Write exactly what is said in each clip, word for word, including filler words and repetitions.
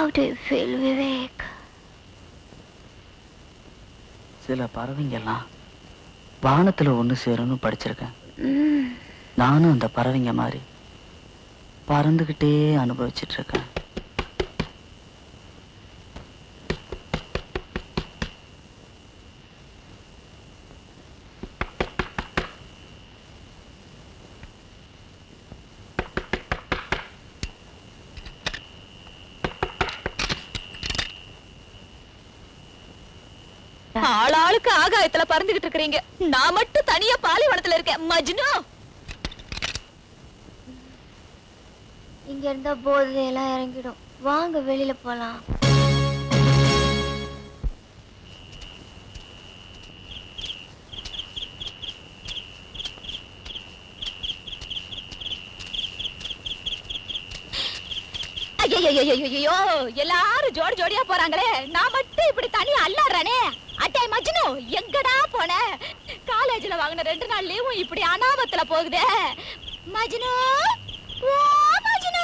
How do you feel, Vivek? சில பறவைங்கெல்லாம் வானத்துல ஒண்ணு சேரும்னு படிச்சிருக்கேன். Mm. நானும் அந்த பறவைங்க மாதிரி பறந்துகிட்டே அனுபவிச்சிட்டு இருக்கேன். ஆளாளுக்கு ஆகாயத்துல பறந்துகிட்டு இருக்கீங்க, நான் மட்டும் தனியா பாலைவனத்துல இருக்கேன். மஜ்னு, இங்க இருந்தா போதையெல்லாம் இறங்கிடும். வாங்க வெளியில போலாம். ஐயோ, எல்லாரும் ஜோடி ஜோடியா போறாங்களே, நான் மட்டும் இப்படி தனியா அல்லாடுறானே. அட்டை மஜ்னு, எங்கடா போன? காலேஜ்ல வாங்கின ரெண்டு நாள் லீவும் இப்படி அனாமத்துல போகுதே. மஜ்னு, ஓ மஜ்னு,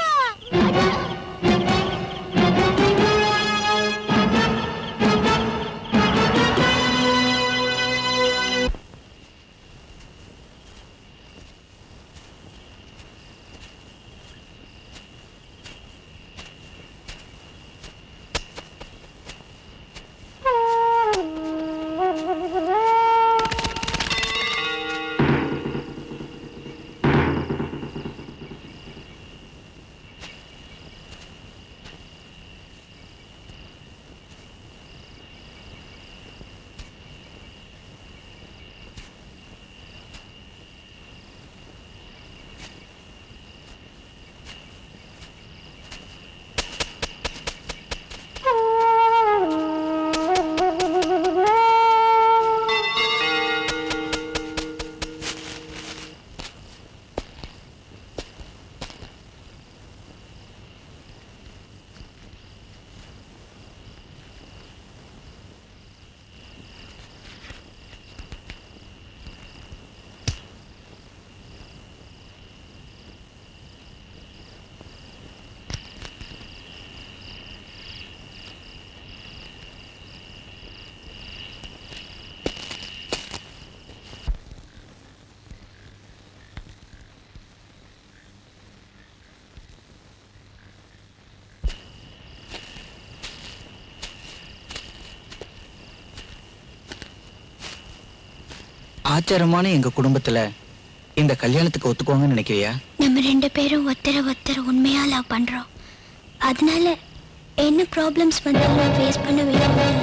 ஆச்சரியமான எங்க குடும்பத்துல இந்த கல்யாணத்துக்கு ஒத்துக்குவாங்கன்னு நினைக்கிறியா? நம்ம ரெண்டு பேரும் ஒருத்தர ஒருத்தர் உண்மையா லவ் பண்றோம். அதனால என்ன ப்ராப்ளம்ஸ் வந்தாலும் ஃபேஸ் பண்ண வேண்டியது.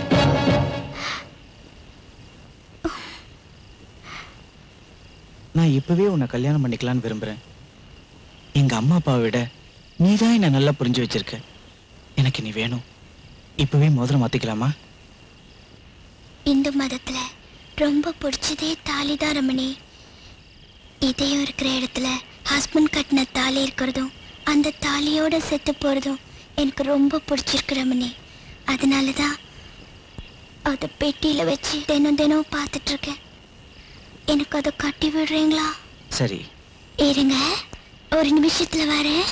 நான் இப்பவே உன்னை கல்யாணம் பண்ணிக்கலான்னு விரும்புறேன். எங்க அம்மா அப்பாவை விட நீதான் என்ன நல்லா புரிஞ்சு வச்சிருக்க. எனக்கு நீ வேணும். இப்பவே முதல்ல மாத்திக்கலாமா? இந்து மதத்துல ரொம்ப பிடிச்சதே தாலிதான் ரமணி. இதயம் இருக்கிற இடத்துல ஹஸ்பண்ட் கட்டின தாலி இருக்கிறதும் அந்த தாலியோட செத்து போறதும் எனக்கு ரொம்ப பிடிச்சிருக்கு ரமணி. அதனாலதான் அதை பெட்டியில வச்சு தினம் தினம் பார்த்துட்டு இருக்கேன். எனக்கு அதை கட்டி விடுறீங்களா? சரி இருங்க, ஒரு நிமிஷத்துல வரேன்.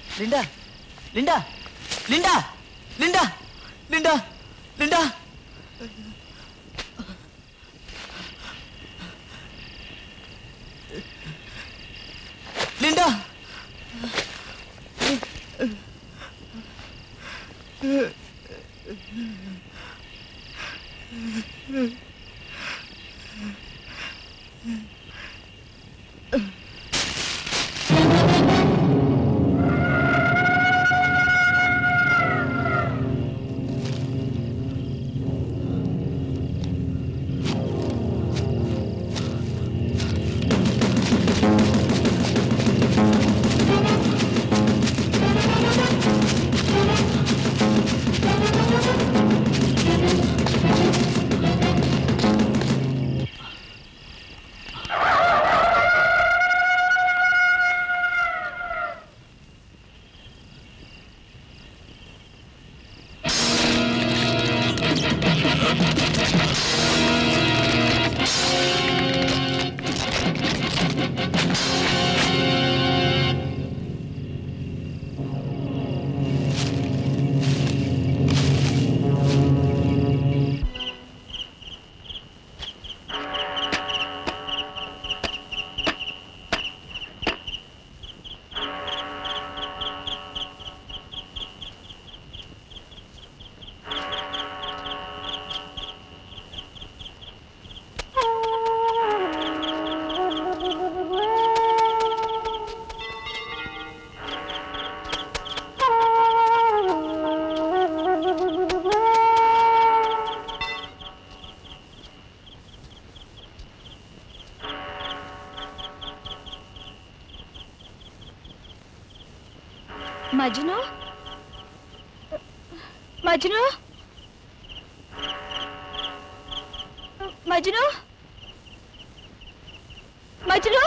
Linda Linda Linda Linda Linda Linda Linda Majnu Majnu Majnu Majnu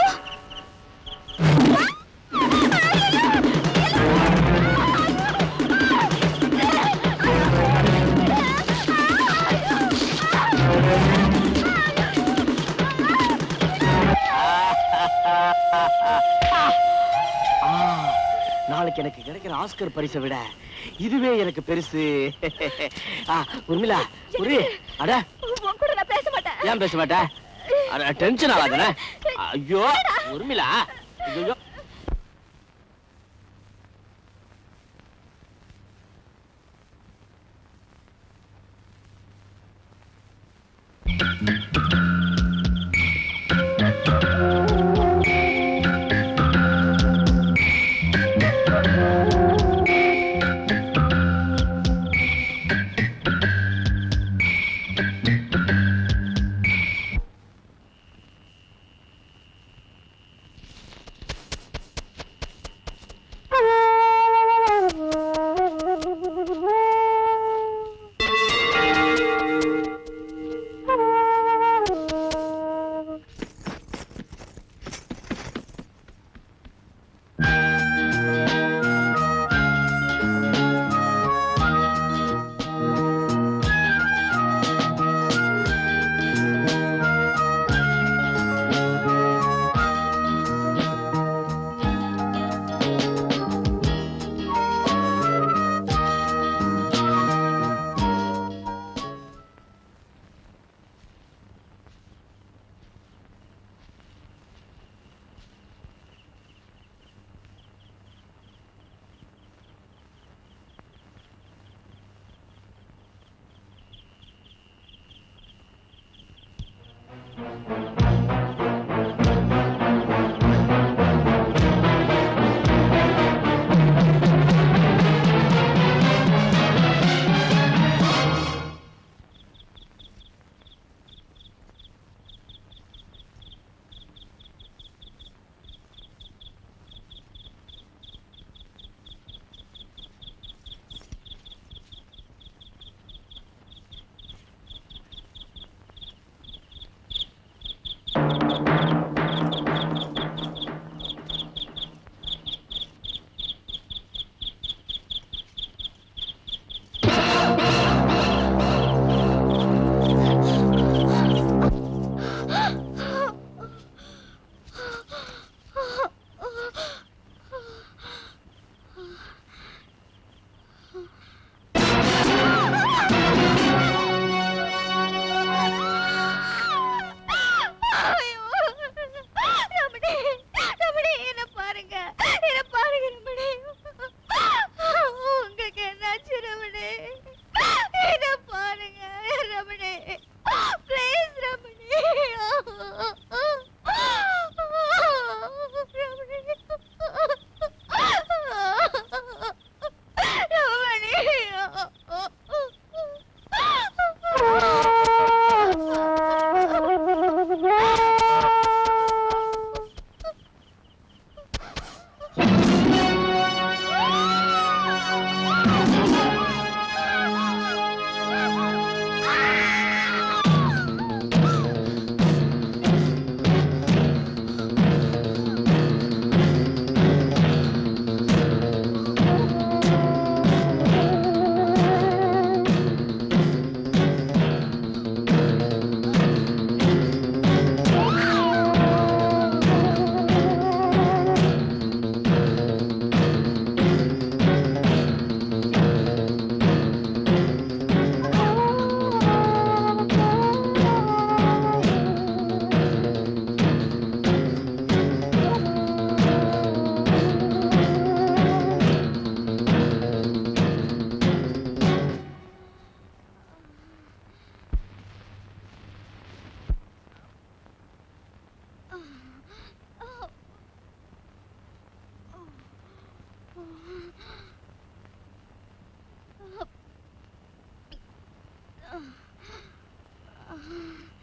நாளைக்கு எனக்கு கிடைக்கிற ஆஸ்கர் பரிசை விட இதுவே எனக்கு பெருசு. உர்மிளா உரி அட உன் கூட நான் பேச மாட்டேன். ஏன் பேச மாட்டேன்? அட டென்ஷன் ஆகாதே. ஐயோ உர்மிளா ஐயோ Ah.